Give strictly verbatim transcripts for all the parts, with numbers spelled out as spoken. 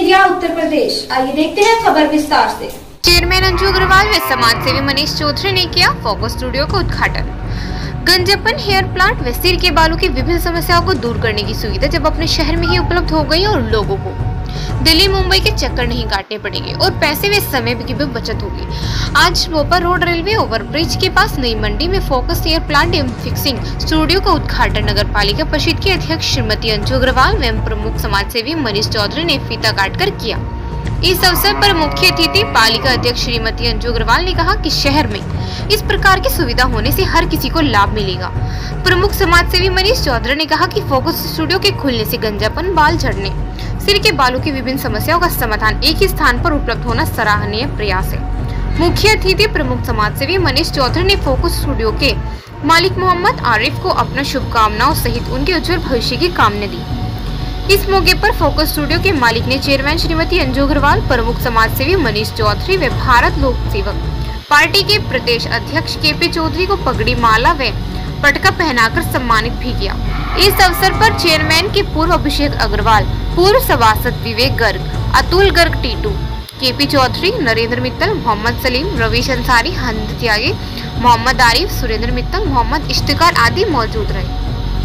Media Uttar Pradesh. आइए देखते हैं खबर विस्तार से। चेयरमैन अंजू अग्रवाल व समाजसेवी मनीष चौधरी ने किया फोकस स्टूडियो का उद्घाटन। गंजापन हेयर प्लांट व सिर के बालों की विभिन्न समस्याओं को दूर करने की सुविधा जब अपने शहर में ही उपलब्ध हो गई और लोगों को दिल्ली मुंबई के चक्कर नहीं काटने पड़ेंगे और पैसे व समय की भी बचत होगी। आज बोपर रोड रेलवे ओवरब्रिज के पास नई मंडी में फोकस हेयर प्लांट एवं फिक्सिंग स्टूडियो का उद्घाटन नगर पालिका परिषद की अध्यक्ष श्रीमती अंजू अग्रवाल एवं प्रमुख समाजसेवी मनीष चौधरी ने फीता काटकर किया। इस अवसर पर मुख्य अतिथि पालिका अध्यक्ष श्रीमती अंजू अग्रवाल ने कहा कि शहर में इस प्रकार की सुविधा होने से हर किसी को लाभ मिलेगा। प्रमुख समाजसेवी मनीष चौधरी ने कहा कि फोकस स्टूडियो के खुलने से गंजापन, बाल झड़ने, सिर के बालों की विभिन्न समस्याओं का समाधान एक ही स्थान पर उपलब्ध होना सराहनीय प्रयास है। मुख्य अतिथि प्रमुख समाजसेवी मनीष चौधरी ने फोकस स्टूडियो के मालिक मोहम्मद आरिफ को अपना शुभकामनाओं सहित उनके उज्जवल भविष्य की कामना दी। इस मौके पर फोकस स्टूडियो के मालिक ने चेयरमैन श्रीमती अंजू अग्रवाल, प्रमुख समाजसेवी मनीष चौधरी व भारत लोक सेवक पार्टी के प्रदेश अध्यक्ष के पी चौधरी को पगड़ी, माला व पटका पहनाकर सम्मानित भी किया। इस अवसर पर चेयरमैन के पूर्व अभिषेक अग्रवाल, पूर्व सभासद विवेक गर्ग, अतुल गर्ग टीटू, के पी चौधरी, नरेंद्र मित्तल, मोहम्मद सलीम, रवीश अंसारी, हंद त्यागी, मोहम्मद आरिफ, सुरेंद्र मित्तल, मोहम्मद इश्तिकार आदि मौजूद रहे।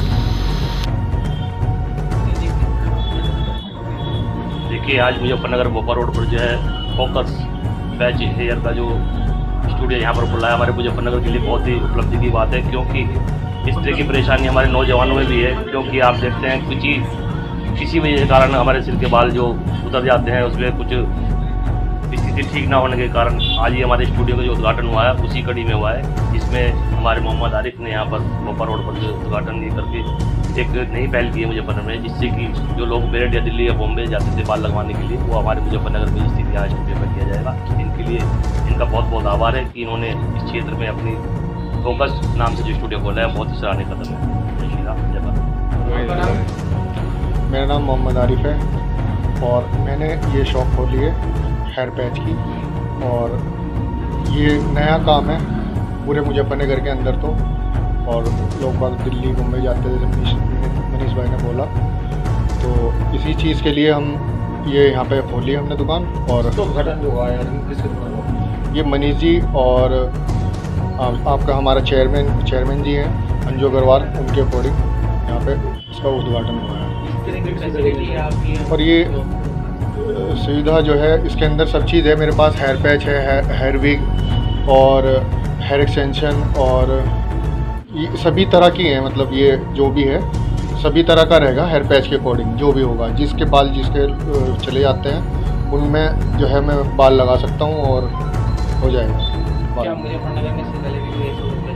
देखिए, आज मुजफ्फरनगर बोपर रोड पर जो है फोकस पैच हेयर का जो स्टूडियो यहाँ पर खुला है, हमारे मुजफ्फरनगर के लिए बहुत ही उपलब्धि की बात है, क्योंकि इस तरह की परेशानी हमारे नौजवानों में भी है। क्योंकि आप देखते हैं कुछ किसी वजह के कारण हमारे सिर के बाल जो उतर जाते हैं, उसमें कुछ स्थिति ठीक ना होने के कारण आज ये हमारे स्टूडियो का जो उद्घाटन हुआ है उसी कड़ी में हुआ है, जिसमें हमारे मोहम्मद आरिफ ने यहाँ पर बोपर रोड पर जो उद्घाटन करके एक नई पहल की है मुजफ्फरनगर में, जिससे कि जो लोग मेरठ या दिल्ली या बॉम्बे जाते थे बाल लगवाने के लिए, वो हमारे मुजफ्फरनगर में स्थित यहाँ स्टूडियो पर किया जाएगा। इनके लिए इनका बहुत बहुत आभार है कि इन्होंने इस क्षेत्र में अपनी फोकस नाम से जो स्टूडियो खोला है, बहुत ही सराहनीय कदम है। जय श्री राम, जय भारत। मेरा नाम मोहम्मद आरिफ है और मैंने ये शॉप खोली है हेयर पैच की, और ये नया काम है पूरे मुजफ्फरनगर के अंदर। तो और लोग बाग दिल्ली मुंबई जाते थे, मनीष भाई ने बोला, तो इसी चीज़ के लिए हम ये यहाँ पे खोली हमने दुकान। और तो उद्घाटन जो हुआ है किसके द्वारा? ये मनीष जी और आपका हमारा चेयरमैन चेयरमैन जी हैं अंजू अग्रवाल, उनके अकॉर्डिंग यहाँ पे इसका उद्घाटन हुआ है। और ये सुविधा जो है इसके अंदर सब चीज़ है। मेरे पास हेयर पैच है, हेयर विग और हेयर एक्सटेंशन और ये सभी तरह की हैं। मतलब ये जो भी है सभी तरह का रहेगा हेयर पैच के अकॉर्डिंग, जो भी होगा। जिसके बाल जिसके चले जाते हैं उनमें जो है मैं बाल लगा सकता हूँ और हो जाएगा। क्या मुजफ्फरनगर में से पहले भी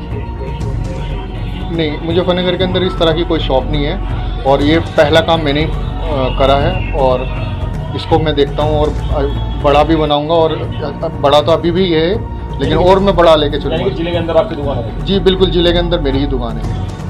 नहीं, मुजफ्फरनगर के अंदर इस तरह की कोई शॉप नहीं है और ये पहला काम मैंने करा है और इसको मैं देखता हूँ और बड़ा भी बनाऊँगा। और बड़ा तो अभी भी है, लेकिन और मैं बड़ा लेके चलूँगा। जिले के अंदर आपकी दुकान है? जी बिल्कुल, जिले के अंदर मेरी ही दुकान है।